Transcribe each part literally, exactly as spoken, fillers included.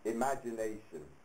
Imagination.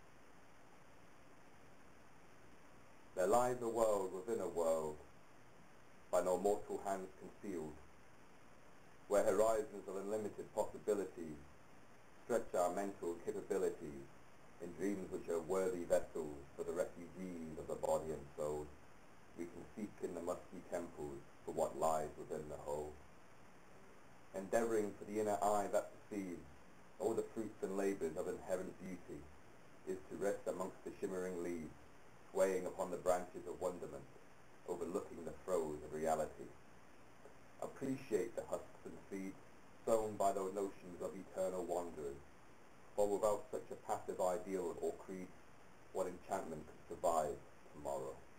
There lies a world within a world, by no mortal hands concealed, where horizons of unlimited possibilities stretch our mental capabilities in dreams which are worthy vessels for the refugees of the body and soul. We can seek in the musky temples for what lies within the whole. Endeavouring for the inner eye that perceives all the fruits and labours of inherent beauty is to rest amongst the shimmering leaves, swaying upon the branches of wonderment, overlooking the throes of reality. Appreciate the husks and seeds sown by those notions of eternal wanderers, for without such a passive ideal or creed, what enchantment could survive tomorrow?